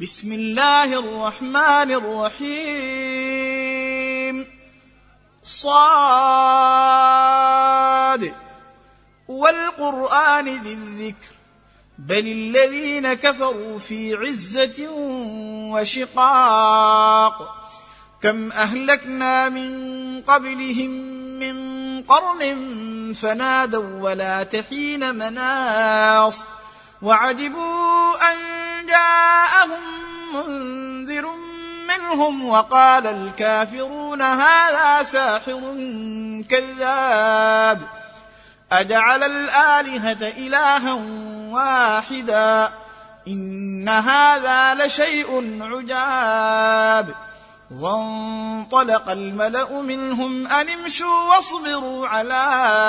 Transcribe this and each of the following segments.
بسم الله الرحمن الرحيم صاد والقرآن ذي الذكر بل الذين كفروا في عزة وشقاق كم أهلكنا من قبلهم من قرن فنادوا ولا تحين مناص وعجبوا أن جاءهم منذر منهم وقال الكافرون هذا ساحر كذاب أجعل الآلهة إلها واحدا إن هذا لشيء عجاب وانطلق الملأ منهم أن امشوا واصبروا على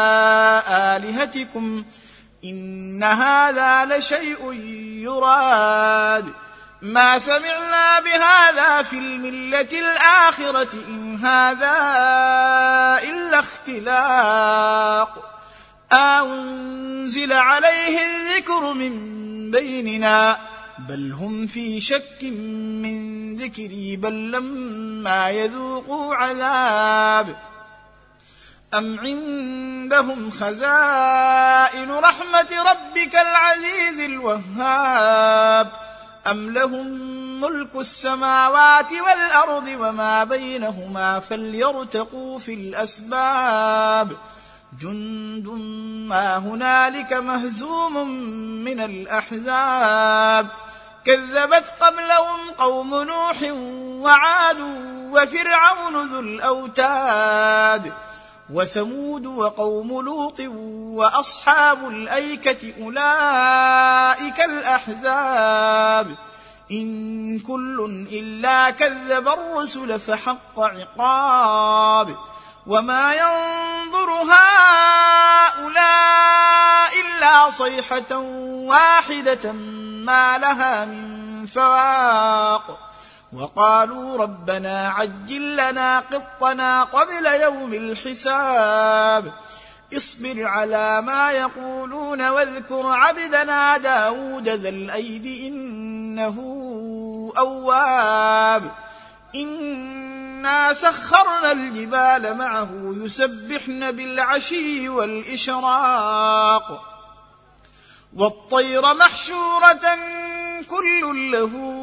آلهتكم إن هذا لشيء يراد ما سمعنا بهذا في الملة الآخرة إن هذا إلا اختلاق أنزل عليه الذكر من بيننا بل هم في شك من ذكري بل لما يذوقوا عذاب أم عندهم خزائن رحمة ربك العزيز الوهاب أم لهم ملك السماوات والأرض وما بينهما فليرتقوا في الأسباب جند ما هنالك مهزوم من الأحزاب كذبت قبلهم قوم نوح وعاد وفرعون ذو الأوتاد وثمود وقوم لوط وأصحاب الأيكة أولئك الأحزاب إن كل إلا كذب الرسل فحق عقاب وما ينظر هؤلاء إلا صيحة واحدة ما لها من فواق وقالوا ربنا عجل لنا قطنا قبل يوم الحساب اصبر على ما يقولون واذكر عبدنا داود ذا الأيد إنه أواب إنا سخرنا الجبال معه يسبحن بالعشي والإشراق والطير محشورة كل له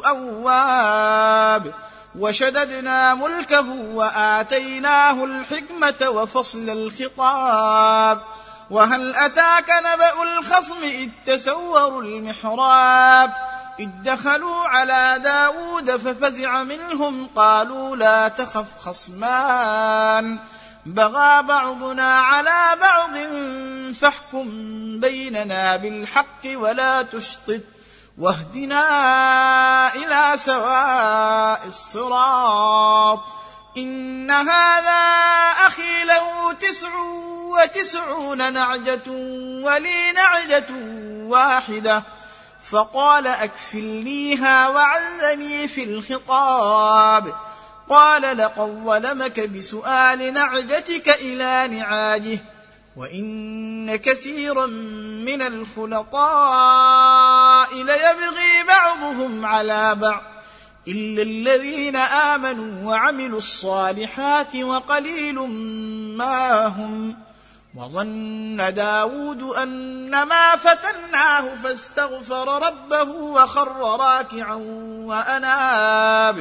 أواب وشددنا ملكه وآتيناه الحكمة وفصل الخطاب وهل أتاك نبأ الخصم إذ تسوروا المحراب إذ دخلوا على داود ففزع منهم قالوا لا تخف خصمان بغى بعضنا على بعض فاحكم بيننا بالحق ولا تشطط واهدنا إلى سواء الصراط إن هذا أخي له 99 نعجة ولي نعجة واحدة فقال أكفلنيها وعزني في الخطاب قال لقد ظلمك بسؤال نعجتك إلى نعاجه وإن كثيرا من الخلطاء ليبغي بعضهم على بعض إلا الذين آمنوا وعملوا الصالحات وقليل ما هم وظن داود أنما فتناه فاستغفر ربه وخر راكعا وأناب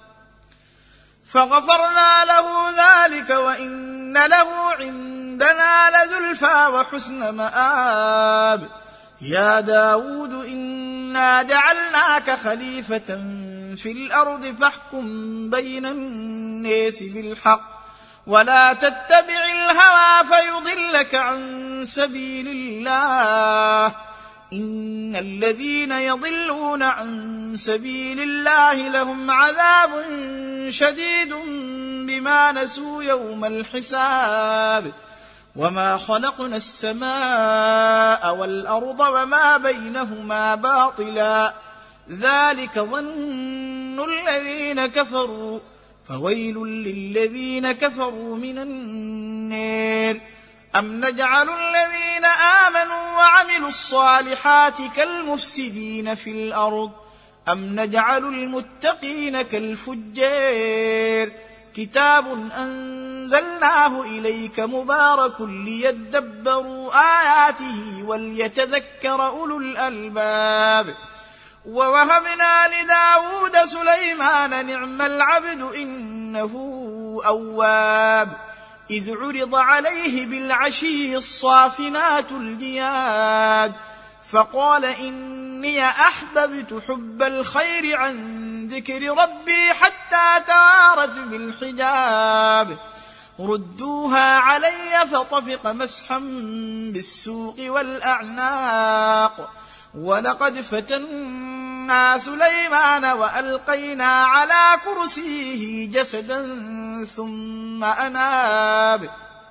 فغفرنا له ذلك وإن له عندنا لزلفى وحسن مآب يا داود إنا جعلناك خليفة في الأرض فاحكم بين الناس بالحق ولا تتبع الهوى فيضلك عن سبيل الله إن الذين يضلون عن سبيل الله لهم عذاب شديد بما نسوا يوم الحساب وما خلقنا السماء والأرض وما بينهما باطلا ذلك ظن الذين كفروا فويل للذين كفروا من النار أم نجعل الذين آمنوا وعملوا الصالحات كالمفسدين في الأرض أم نجعل المتقين كالفجار كتاب أنزلناه إليك مبارك ليدبروا آياته وليتذكر أولو الألباب ووهبنا لداود سليمان نعم العبد إنه أواب إذ عرض عليه بالعشي الصافنات الجياد فقال إني أحببت حب الخير عن ذكر ربي حتى توارت بالحجاب ردوها علي فطفق مسحا بالسوق والأعناق ولقد فتنا سليمان وألقينا على كرسيه جسدا ثم أناب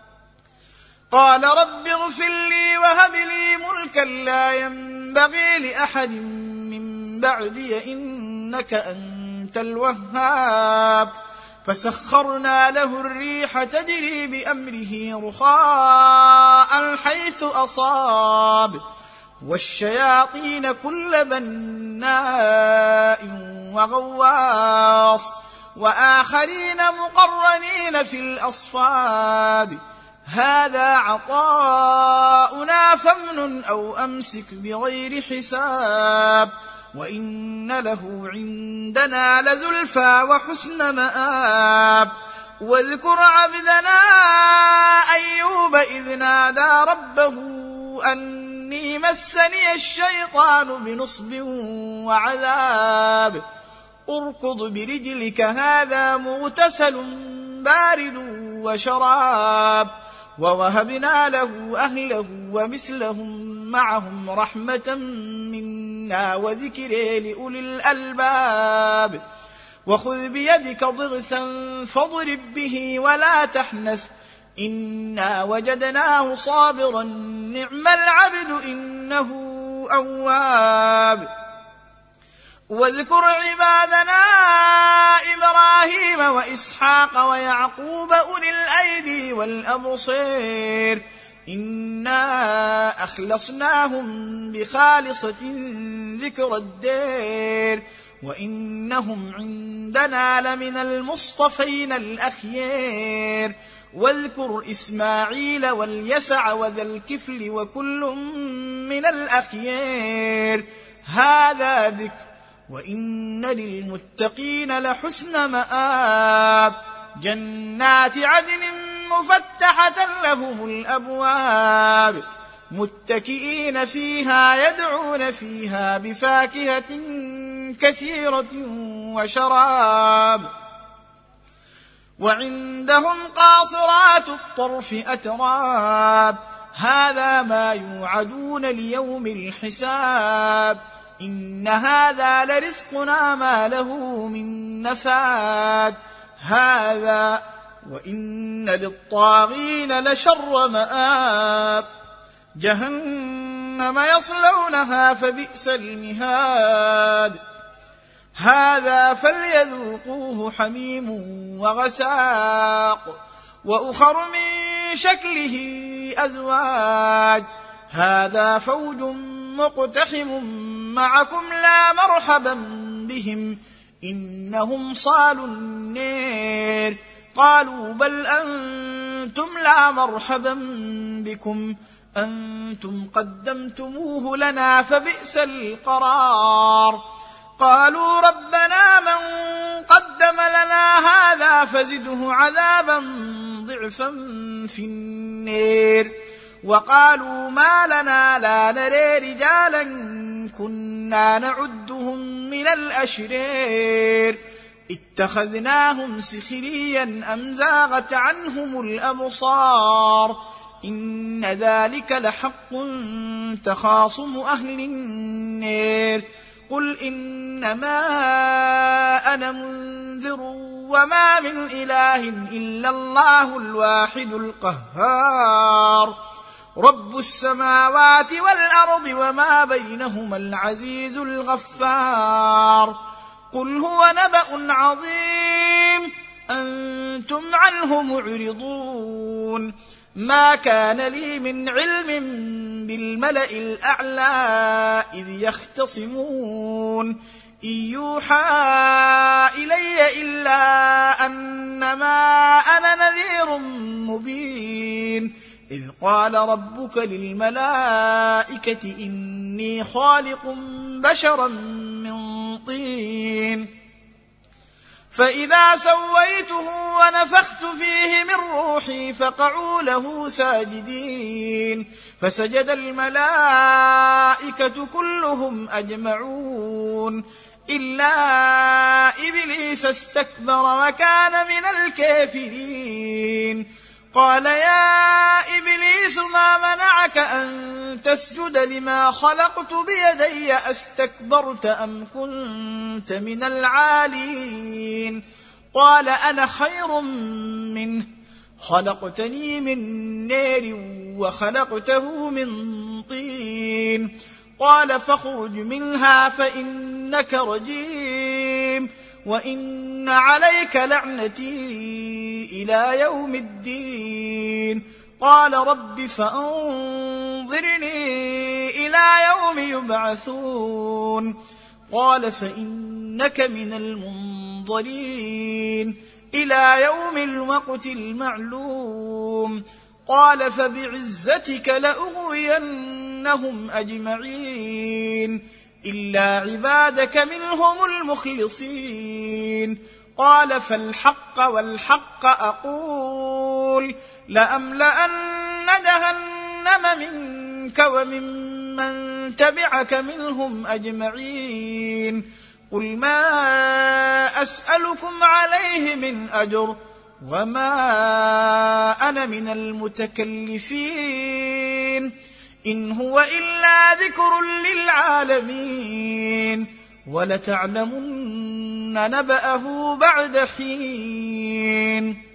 قال رب اغفر لي وهب لي ملكا لا ينبغي لأحد من بعدي إنك أنت الوهاب فسخرنا له الريح تجري بأمره رخاء حيث أصاب والشياطين كل بناء وغواص وآخرين مقرنين في الأصفاد هذا عطاؤنا فامنن أو أمسك بغير حساب وإن له عندنا لزلفى وحسن مآب واذكر عبدنا أيوب إذ نادى ربه أني مسني الشيطان بنصب وعذاب اركض برجلك هذا مغتسل بارد وشراب ووهبنا له أهله ومثلهم معهم رحمة منا وذكر لأولي الألباب وخذ بيدك ضغثا فاضرب به ولا تحنث إنا وجدناه صابرا نعم العبد إنه أواب واذكر عبادنا إبراهيم وإسحاق ويعقوب أولي الأيدي والأبصير إنا أخلصناهم بخالصة ذكر الدير وإنهم عندنا لمن المصطفين الأخيار واذكر إسماعيل واليسع وذا الكفل وكل من الأخيار هذا ذكر وإن للمتقين لحسن مآب جنات عدن مفتحة لهم الأبواب متكئين فيها يدعون فيها بفاكهة كثيرة وشراب وعندهم قاصرات الطرف أتراب هذا ما يوعدون ليوم الحساب إن هذا لرزقنا ما له من نفاد هذا وإن للطاغين لشر مآب جهنم يصلونها فبئس المهاد هذا فليذوقوه حميم وغساق وأخر من شكله أزواج هذا فوج مقتحم معكم لا مرحبا بهم إنهم صالوا النير قالوا بل أنتم لا مرحبا بكم أنتم قدمتموه لنا فبئس القرار قالوا ربنا من قدم لنا هذا فزده عذابا ضعفا في النير وقالوا ما لنا لا نري رجالا كنا نعدهم من الأشرير اتخذناهم سخريا أم زاغت عنهم الأبصار إن ذلك لحق تخاصم أهل النير قل إنما أنا منذر وما من إله إلا الله الواحد القهار رب السماوات والأرض وما بينهما العزيز الغفار قل هو نبأ عظيم أنتم عنه معرضون ما كان لي من علم بالملأ الأعلى إذ يختصمون إن يوحى إلي إلا أنما أنا نذير مبين إذ قال ربك للملائكة إني خالق بشرا من طين فإذا سويته ونفخت فيه من روحي فقعوا له ساجدين فسجد الملائكة كلهم أجمعون إلا إبليس استكبر وكان من الكافرين قال يا إبليس ما منعك أن تسجد لما خلقت بيدي أستكبرت أم كنت من العالين قال أنا خير منه خلقتني من نار وخلقته من طين قال فاخرج منها فإنك رجيم وإن عليك لعنتي إلى يوم الدين قال رب فأنظرني إلى يوم يبعثون قال فإنك من المنظرين إلى يوم الوقت المعلوم قال فبعزتك لأغوينهم أجمعين إلا عبادك منهم المخلصين قال فالحق والحق أقول لأملأن جهنم منك وممن تبعك منهم أجمعين قل ما أسألكم عليه من أجر وما أنا من المتكلفين إن هو إلا ذكر للعالمين ولتعلمن نبأه بعد حين